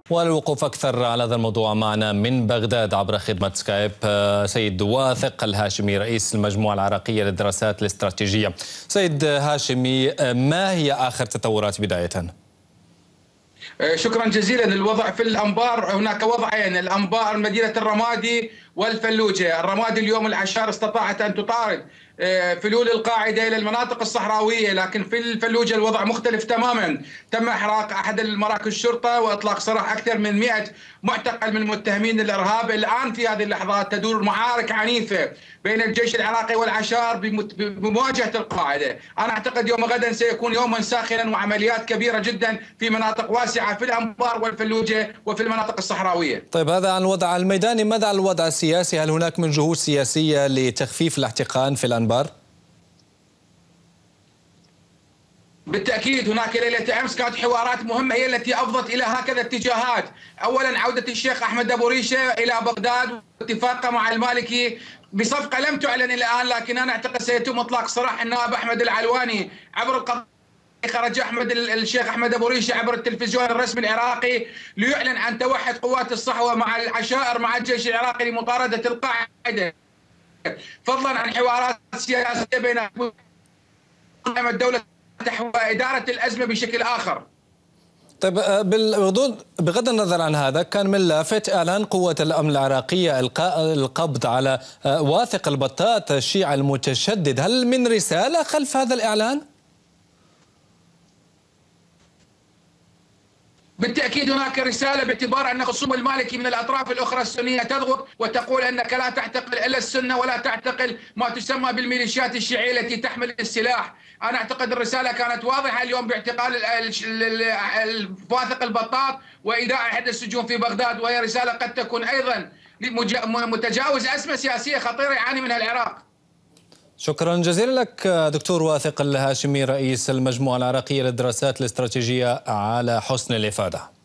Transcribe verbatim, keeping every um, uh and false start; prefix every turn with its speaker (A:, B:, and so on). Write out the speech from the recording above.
A: والوقوف أكثر على هذا الموضوع معنا من بغداد عبر خدمة سكايب سيد واثق الهاشمي رئيس المجموعة العراقية للدراسات الاستراتيجية. سيد هاشمي، ما هي آخر تطورات بداية؟
B: شكرا جزيلا. الوضع في الأنبار هناك وضعين، الأنبار مدينة الرمادي والفلوجة. الرمادي اليوم العشائر استطاعت أن تطارد فلول القاعدة إلى المناطق الصحراوية، لكن في الفلوجة الوضع مختلف تماما. تم إحراق أحد المراكز الشرطة وإطلاق سراح أكثر من مئة معتقل من متهمين الإرهاب. الآن في هذه اللحظات تدور معارك عنيفة بين الجيش العراقي والعشائر بمواجهة القاعدة. أنا أعتقد يوم غدا سيكون يوما ساخنا وعمليات كبيرة جدا في مناطق واسعة في الأنبار والفلوجة وفي المناطق الصحراوية.
A: طيب، هذا عن الوضع الميداني، ماذا عن الوضع السياسي؟ هل هناك من جهود سياسية لتخفيف الاحتقان في الأنبار؟
B: بالتأكيد هناك ليلة أمس كانت حوارات مهمة هي التي أفضت إلى هكذا اتجاهات. أولا عودة الشيخ أحمد أبو ريشة إلى بغداد واتفاقه مع المالكي بصفقة لم تعلن إلى الآن، لكن أنا أعتقد سيتم إطلاق سراح النائب أحمد العلواني عبر القضاء. خرج أحمد الشيخ أحمد أبو ريشة عبر التلفزيون الرسمي العراقي ليعلن عن توحد قوات الصحوة مع العشائر مع الجيش العراقي لمطاردة القاعدة، فضلا عن حوارات سياسية بين الدولة وإدارة الأزمة بشكل آخر.
A: طيب، بغض النظر عن هذا، كان من لافت إعلان قوة الأمن العراقية إلقاء القبض على واثق البطاط الشيعي المتشدد. هل من رسالة خلف هذا الإعلان؟
B: بالتأكيد هناك رسالة، باعتبار أن خصوم المالكي من الأطراف الأخرى السنية تضغط وتقول أنك لا تعتقل إلا السنة ولا تعتقل ما تسمى بالميليشيات الشيعية التي تحمل السلاح. أنا أعتقد الرسالة كانت واضحة اليوم باعتقال واثق البطاط وإيداع أحد السجون في بغداد، وهي رسالة قد تكون أيضا متجاوز أزمة سياسية خطيرة يعاني منها العراق.
A: شكرا جزيلا لك دكتور واثق الهاشمي رئيس المجموعة العراقية للدراسات الاستراتيجية على حسن الإفادة.